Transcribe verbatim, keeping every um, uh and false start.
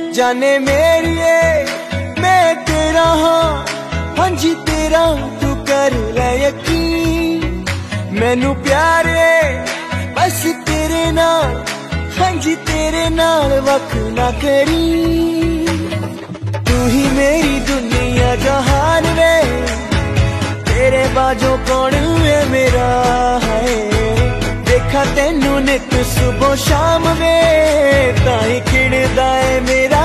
जाने मेरिए मैं तेरा हाँ, हाँ जी तेरा तू कर ले यकीन। मैनू प्यार है बस तेरे नाल, हाँ जी तेरे नाल वख ना करी। तू ही मेरी दुनिया जहान वे, तेरे बाजों कौन है मेरा है। देखा तेनू नित सुबह शाम वे, ताई खिड़दा है मेरा